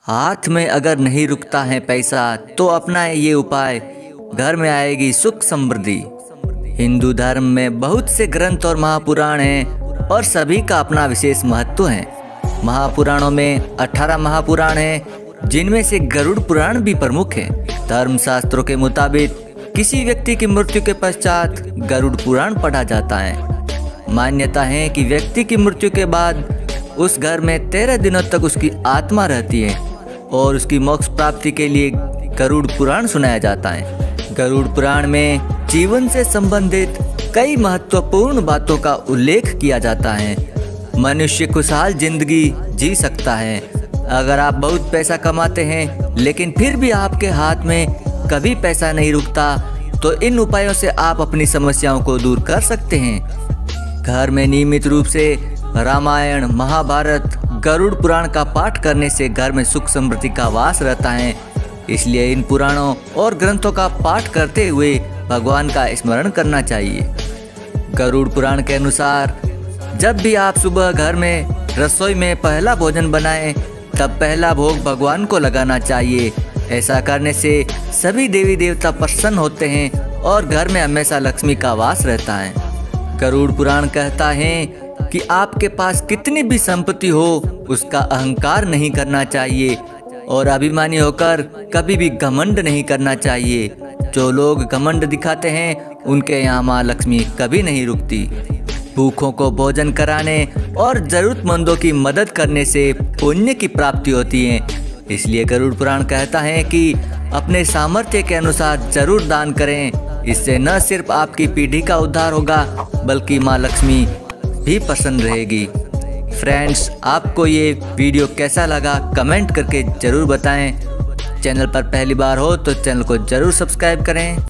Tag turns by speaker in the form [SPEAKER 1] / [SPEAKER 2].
[SPEAKER 1] हाथ में अगर नहीं रुकता है पैसा तो अपनाए ये उपाय, घर में आएगी सुख समृद्धि। हिंदू धर्म में बहुत से ग्रंथ और महापुराण हैं और सभी का अपना विशेष महत्व है। महापुराणों में 18 महापुराण हैं, जिनमें से गरुड़ पुराण भी प्रमुख है। धर्मशास्त्रों के मुताबिक किसी व्यक्ति की मृत्यु के पश्चात गरुड़ पुराण पढ़ा जाता है। मान्यता है कि व्यक्ति की मृत्यु के बाद उस घर में 13 दिनों तक उसकी आत्मा रहती है और उसकी मोक्ष प्राप्ति के लिए गरुड़ पुराण सुनाया जाता है। गरुड़ पुराण में जीवन से संबंधित कई महत्वपूर्ण बातों का उल्लेख किया जाता है। मनुष्य खुशहाल जिंदगी जी सकता है। अगर आप बहुत पैसा कमाते हैं लेकिन फिर भी आपके हाथ में कभी पैसा नहीं रुकता, तो इन उपायों से आप अपनी समस्याओं को दूर कर सकते हैं। घर में नियमित रूप से रामायण, महाभारत, गरुड़ पुराण का पाठ करने से घर में सुख समृद्धि का वास रहता है। इसलिए इन पुराणों और ग्रंथों का पाठ करते हुए भगवान का स्मरण करना चाहिए। गरुड़ पुराण के अनुसार जब भी आप सुबह घर में रसोई में पहला भोजन बनाएं, तब पहला भोग भगवान को लगाना चाहिए। ऐसा करने से सभी देवी देवता प्रसन्न होते हैं और घर में हमेशा लक्ष्मी का वास रहता है। गरुड़ पुराण कहता है कि आपके पास कितनी भी संपत्ति हो, उसका अहंकार नहीं करना चाहिए और अभिमानी होकर कभी भी घमंड नहीं करना चाहिए। जो लोग घमंड दिखाते हैं उनके यहाँ माँ लक्ष्मी कभी नहीं रुकती। भूखों को भोजन कराने और जरूरतमंदों की मदद करने से पुण्य की प्राप्ति होती है। इसलिए गरुड़ पुराण कहता है कि अपने सामर्थ्य के अनुसार जरूर दान करें। इससे न सिर्फ आपकी पीढ़ी का उद्धार होगा बल्कि माँ लक्ष्मी भी प्रसन्न रहेगी। फ्रेंड्स, आपको ये वीडियो कैसा लगा कमेंट करके ज़रूर बताएं। चैनल पर पहली बार हो तो चैनल को ज़रूर सब्सक्राइब करें।